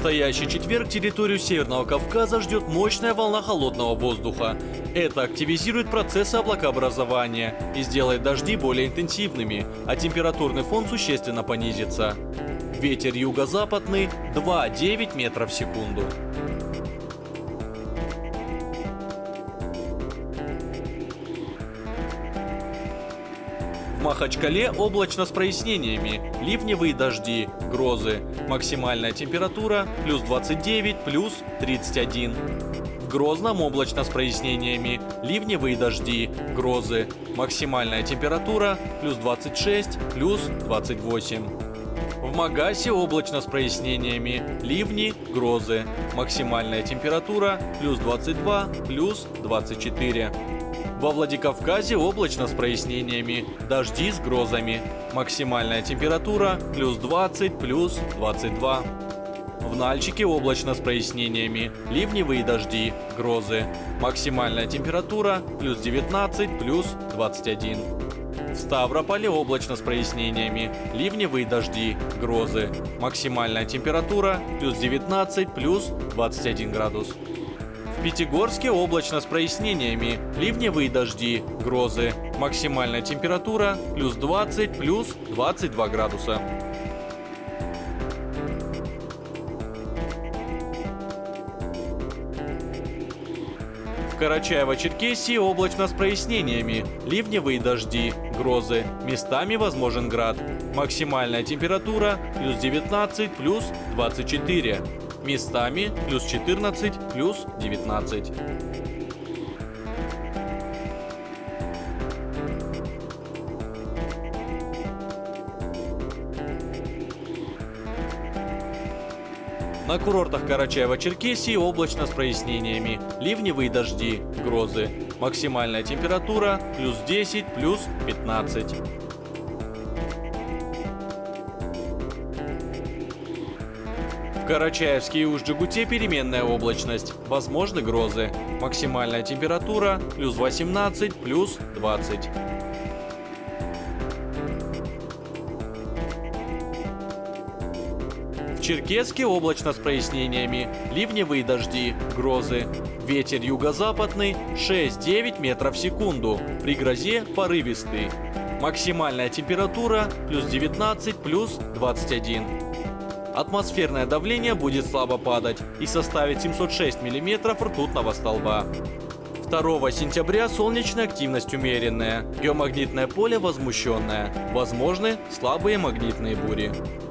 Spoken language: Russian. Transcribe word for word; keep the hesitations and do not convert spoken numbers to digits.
предстоящий четверг территорию Северного Кавказа ждет мощная волна холодного воздуха. Это активизирует процессы облакообразования и сделает дожди более интенсивными, а температурный фон существенно понизится. Ветер юго-западный два и девять метров в секунду. В Махачкале облачно с прояснениями, ливневые дожди, грозы. Максимальная температура плюс двадцать девять, плюс тридцать один. В Грозном облачно с прояснениями, ливневые дожди, грозы. Максимальная температура плюс двадцать шесть, плюс двадцать восемь. В Магасе облачно с прояснениями, ливни, грозы. Максимальная температура плюс двадцать два, плюс двадцать четыре. Во Владикавказе облачно с прояснениями, дожди с грозами. Максимальная температура плюс двадцать, плюс двадцать два. В Нальчике облачно с прояснениями, ливневые дожди, грозы. Максимальная температура плюс девятнадцать, плюс двадцать один. В Ставрополе облачно с прояснениями, ливневые дожди, грозы. Максимальная температура плюс девятнадцать, плюс двадцать один градус. В Пятигорске облачно с прояснениями, ливневые дожди, грозы. Максимальная температура плюс двадцать, плюс двадцать два градуса. В Карачаево-Черкесии облачно с прояснениями, ливневые дожди, грозы. Местами возможен град. Максимальная температура плюс девятнадцать, плюс двадцать четыре. Местами плюс четырнадцать, плюс девятнадцать. На курортах Карачаево-Черкесии облачно с прояснениями, ливневые дожди, грозы. Максимальная температура плюс десять, плюс пятнадцать. В Карачаевске и Усть-Джегуте переменная облачность, возможны грозы. Максимальная температура плюс восемнадцать, плюс двадцать. В Черкесске облачно с прояснениями, ливневые дожди, грозы. Ветер юго-западный шесть и девять метров в секунду, при грозе порывистый. Максимальная температура плюс девятнадцать, плюс двадцать один. Атмосферное давление будет слабо падать и составит семьсот шесть миллиметров ртутного столба. второго сентября солнечная активность умеренная, геомагнитное поле возмущенное, возможны слабые магнитные бури.